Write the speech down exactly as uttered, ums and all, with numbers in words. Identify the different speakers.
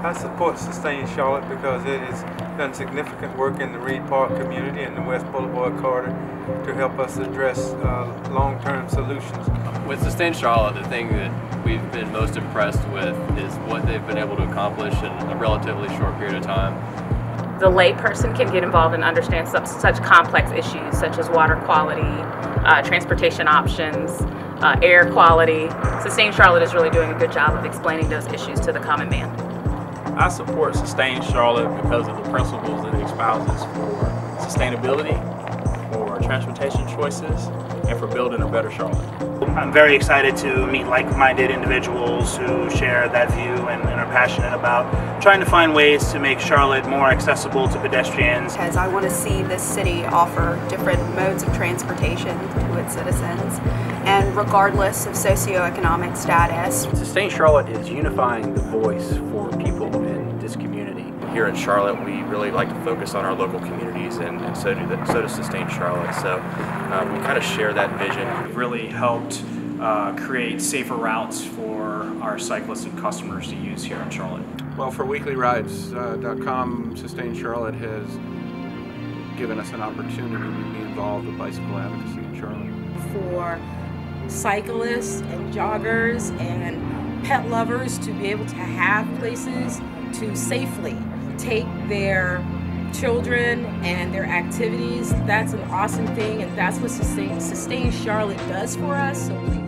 Speaker 1: I support Sustain Charlotte because it has done significant work in the Reed Park community and the West Boulevard corridor to help us address uh, long-term solutions.
Speaker 2: With Sustain Charlotte, the thing that we've been most impressed with is what they've been able to accomplish in a relatively short period of time.
Speaker 3: The layperson can get involved and understand such, such complex issues such as water quality, uh, transportation options, uh, air quality. Sustain Charlotte is really doing a good job of explaining those issues to the common man.
Speaker 4: I support Sustain Charlotte because of the principles that it espouses for sustainability, for transportation choices, and for building a better Charlotte.
Speaker 5: I'm very excited to meet like-minded individuals who share that view and, and are passionate about trying to find ways to make Charlotte more accessible to pedestrians.
Speaker 6: Because I want to see this city offer different modes of transportation to its citizens, and regardless of socioeconomic status.
Speaker 7: Sustain Charlotte is unifying the voice for people in this community.
Speaker 8: Here in Charlotte, we really like to focus on our local communities, and, and so, do the, so does Sustain Charlotte. So um, we kind of share that vision.
Speaker 9: We've really helped uh, create safer routes for our cyclists and customers to use here in Charlotte.
Speaker 10: Well, for weekly rides dot com, Sustain Charlotte has given us an opportunity to be involved with bicycle advocacy in Charlotte.
Speaker 11: For cyclists and joggers and pet lovers to be able to have places to safely take their children and their activities, that's an awesome thing, and that's what Sustain, Sustain Charlotte does for us. So we